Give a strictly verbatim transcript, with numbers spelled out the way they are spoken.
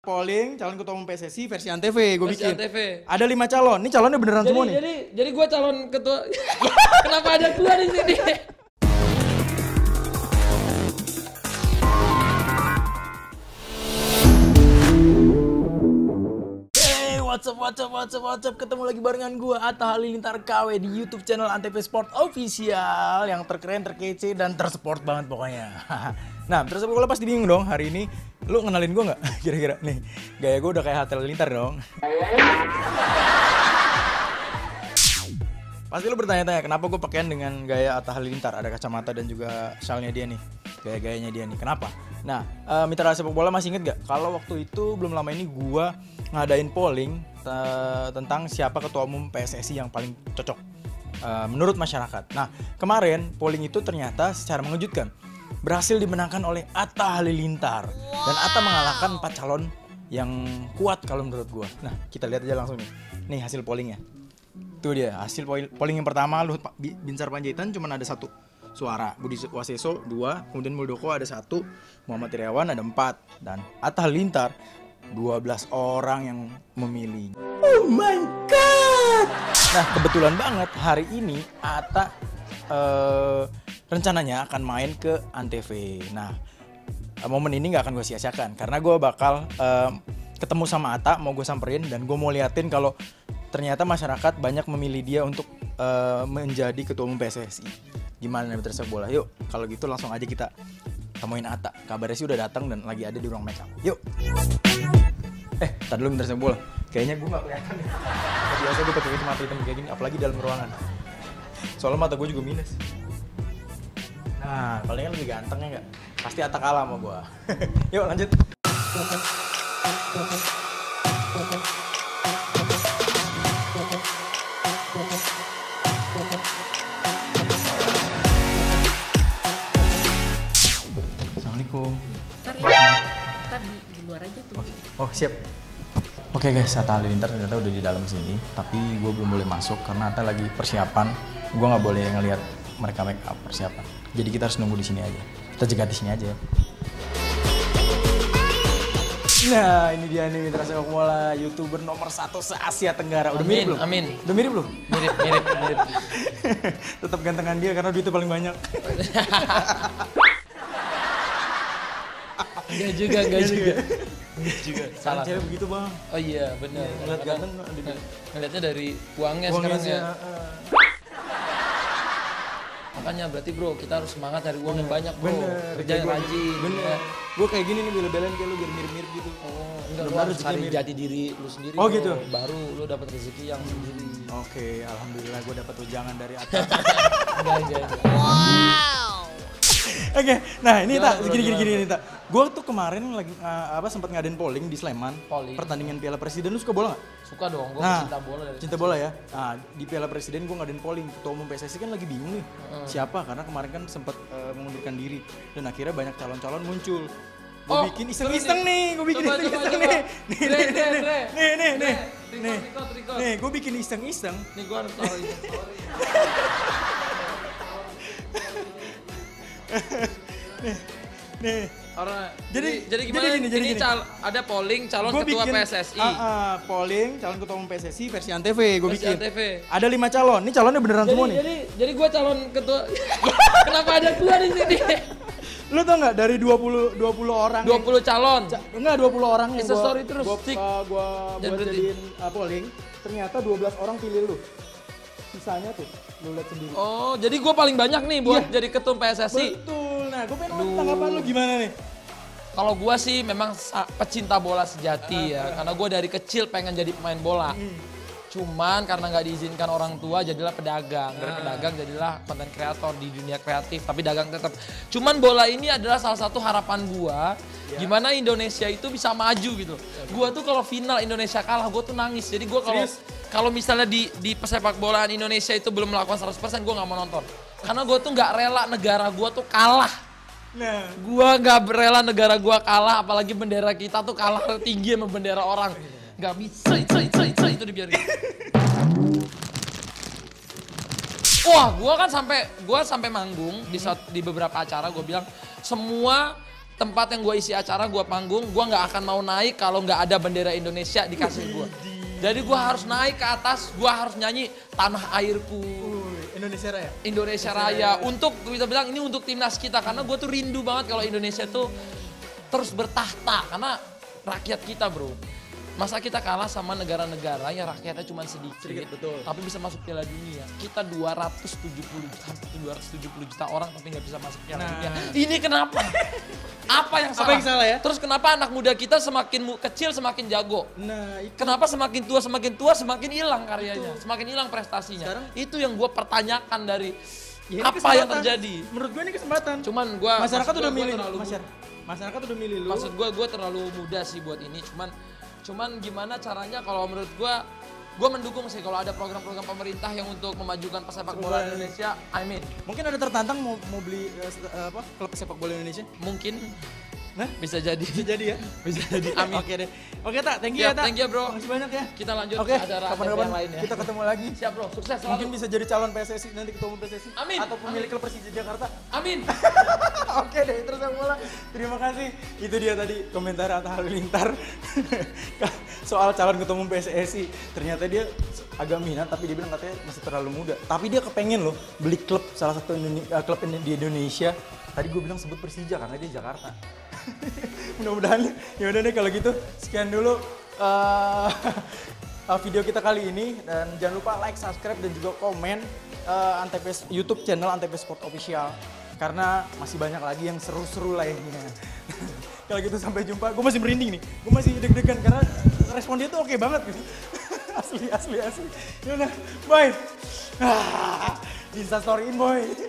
polling calon ketua umum P S S I versi Antv gue bikin. Antv. Ada lima calon. Ini calonnya beneran jadi, semua nih. Jadi jadi gue calon ketua. Kenapa ada gue di sini? What's up, what's up, what's up, what's up. Ketemu lagi barengan gue Atta Halilintar K W di YouTube channel Antv Sport Official yang terkeren, terkece, dan tersport banget pokoknya. Nah, terus gue pasti bingung dong hari ini. Lu kenalin gue nggak? Kira-kira nih, gaya gue udah kayak Atta Halilintar dong. Pasti lu bertanya-tanya kenapa gue pakaian dengan gaya Atta Halilintar. Ada kacamata dan juga shawlnya dia nih, gaya-gayanya dia nih. Kenapa? Nah, uh, mitra sepak bola masih inget gak? Kalau waktu itu belum lama ini gue ngadain polling uh, tentang siapa ketua umum P S S I yang paling cocok uh, menurut masyarakat. Nah, kemarin polling itu ternyata secara mengejutkan berhasil dimenangkan oleh Atta Halilintar. Dan Atta mengalahkan empat calon yang kuat kalau menurut gue. Nah, kita lihat aja langsung nih. Nih hasil pollingnya. Tuh dia, hasil polling yang pertama Luhut Binsar Panjaitan cuma ada satu suara, Budi Waseso dua, kemudian Muldoko ada satu, Muhammad Irawan ada empat, dan Atta Halilintar dua belas orang yang memilih. Oh my god! Nah, kebetulan banget hari ini Atta uh, rencananya akan main ke Antv. Nah, momen ini nggak akan gue sia-siakan karena gue bakal uh, ketemu sama Atta, mau gue samperin dan gue mau liatin kalau ternyata masyarakat banyak memilih dia untuk uh, menjadi ketua umum P S S I. Gimana nih mitra sepak bola? Yuk, kalau gitu langsung aja kita temuin Atta. Kabarnya sih udah datang dan lagi ada di ruang make up. Yuk. Eh, tadi dulu mitra sepak bola. Kayaknya gue nggak kelihatan. Biasa gue pakai kacamata hitam kayak gini, apalagi dalam ruangan. Soalnya mata gue juga minus. Nah, palingan lebih ganteng ya nggak? Pasti Atta kalah sama gue. Yuk lanjut. Ntar di, di luar aja tuh. Oh siap. Oke guys, Atta Halilintar ternyata udah di dalam sini, tapi gue belum boleh masuk karena Atta lagi persiapan. Gue nggak boleh ngelihat mereka make up persiapan. Jadi kita harus nunggu di sini aja. Kita jegat di sini aja. Nah, ini dia nih mitra sepak bola, YouTuber nomor satu se Asia Tenggara. Udah Amin, mirip belum? amin. Udah mirip belum? Mirip, mirip, mirip. Tetap gantengan dia karena duitnya paling banyak. Enggak juga, enggak juga. Enggak juga. Salah. Cewek begitu bang. Oh iya, benar. Iya, ngeliat ganteng, ngeliatnya dari uangnya, uangnya sekarang ya. uh, Makanya berarti bro, kita harus semangat cari uang yang banyak bro. Bener. Kerja yang rajin. Bener. Ya. Gue kayak gini nih bela-belain kayak lu biar mirip-mirip gitu. Oh, enggak, lu Bener, harus cari mirip. jati diri lu sendiri. Oh, bro. gitu? Baru lu dapat rezeki yang sendiri. Oke, alhamdulillah gue dapat ujangan dari Atta. Enggak, enggak, enggak. Oke, nah ini Gimana, tak bro, gini gini gimana, gini nih tak. Gue tuh kemarin lagi uh, apa sempat ngadain polling di Sleman. Polling. Pertandingan Piala Presiden, lu suka bola nggak? Suka dong, gue Nah, cinta bola dari cinta bola ya. Nah, di Piala Presiden gue ngadain polling. Ketua umum P S S I kan lagi bingung nih. Hmm. Siapa? Karena kemarin kan sempat uh, mengundurkan diri dan akhirnya banyak calon-calon muncul. Gue Oh, bikin iseng-iseng nih, gue bikin Coba, coba, iseng-iseng coba. nih. Nih, Dre, nih, Dre, nih, Dre. nih, nih, nih, Dre, nih, record, record. nih, gue bikin iseng-iseng. Nih gue harus taruh ini, sorry. Nih, Orang, Jadi- jadi gimana? jadi gini, jadi ini gini. cal- ada polling calon Gua ketua bikin, P S S I. Uh, uh, polling calon ketua umum P S S I versi Antv gue Versi bikin. Antv. Ada lima calon. Ini calonnya beneran Jadi, semua nih. jadi, jadi gue calon ketua. Kenapa ada gue di sini? Lu tau nggak dari dua puluh dua puluh orang dua puluh calon. yang, enggak dua puluh orang yang Insta gua story terus, gua, Cik. uh, gua Jangan buat berhenti. jadiin uh, polling, ternyata dua belas orang pilih lu. Sisanya tuh lu lihat sendiri. Oh, jadi gue paling banyak nih buat Iya. jadi ketum P S S I. Betul. Nah, gue pengen tahu Aduh. tanggapan lu gimana nih? Kalau gue sih memang sa- pecinta bola sejati ya, karena gue dari kecil pengen jadi pemain bola. Cuman karena nggak diizinkan orang tua, jadilah pedagang. Dari pedagang jadilah konten kreator di dunia kreatif, tapi dagang tetap. Cuman bola ini adalah salah satu harapan gue, gimana Indonesia itu bisa maju gitu. Gue tuh kalau final Indonesia kalah, gue tuh nangis. Jadi gue kalau Serius? kalau misalnya di di pesepak bolaan Indonesia itu belum melakukan seratus persen, gue nggak mau nonton. Karena gue tuh nggak rela negara gue tuh kalah. Nah, Gua nggak rela negara gua kalah, apalagi bendera kita tuh kalah tinggi sama bendera orang. Nggak bisa, itu, itu, itu, itu dibiarin. Wah, gua kan sampai gua sampai manggung di saat, di beberapa acara gua bilang semua tempat yang gue isi acara, gue panggung, gue nggak akan mau naik kalau nggak ada bendera Indonesia dikasih gue. Jadi gue harus naik ke atas, gue harus nyanyi tanah airku. Indonesia Raya. Indonesia Raya. Untuk kita bilang ini untuk timnas kita karena gue tuh rindu banget kalau Indonesia tuh terus bertahta karena rakyat kita bro. Masa kita kalah sama negara-negara yang rakyatnya cuma sedikit, Sedikit, betul. tapi bisa masuk Piala Dunia. Kita dua ratus tujuh puluh juta, hampir dua ratus tujuh puluh juta orang tapi nggak bisa masuk Piala Nah. Dunia. Ini kenapa? Apa yang salah? Apa yang salah ya? Terus kenapa anak muda kita semakin mu- kecil semakin jago? Nah, itu Kenapa semakin tua semakin tua semakin hilang karyanya, semakin hilang prestasinya? Sekarang- itu yang gue pertanyakan dari ya ini apa yang kesempatan. terjadi. Menurut gue ini kesempatan. Cuman gue Masyarakat udah milih terlalu masyarakat. Masyarakat udah milih lu. Maksud gue, gue terlalu muda sih buat ini. Cuman, cuman gimana caranya kalau menurut gue, gue mendukung sih kalau ada program-program pemerintah yang untuk memajukan pesepak bola Semoga- Indonesia. I mean, Mungkin ada tertantang mau mau beli eh, st- eh, apa klub sepak bola Indonesia? mungkin Nah, bisa jadi. bisa jadi ya. Bisa jadi. Amin. Oke deh. Oke tak, thank you Ya, ya tak. thank you, bro. Makasih banyak ya. Kita lanjut Oke, ke acara kapan-kapan yang lain ya. kita ketemu lagi. Siap bro, sukses selalu. Mungkin bisa jadi calon P S S I nanti ketua umum P S S I. Amin. Atau pemilik klub Persija Jakarta. Amin. Oke deh, terus yang bola. Terima kasih. Itu dia tadi komentar Atta Halilintar soal calon ketua umum P S S I. Ternyata dia agak minat, tapi dia bilang katanya masih terlalu muda. Tapi dia kepengen loh beli klub salah satu Indone- uh, klub di Indonesia. Tadi gue bilang sebut Persija karena dia Jakarta. Mudah-mudahan ya udah deh kalau gitu. Sekian dulu uh, video kita kali ini dan jangan lupa like, subscribe dan juga komen uh, Antv YouTube channel Antv Sport Official karena masih banyak lagi yang seru-seru lainnya. Kalau gitu sampai jumpa. Gue masih merinding nih. Gue masih deg-degan karena respon dia tuh oke banget gitu. asli asli asli. Ya udah, bye. Insta storyin boy.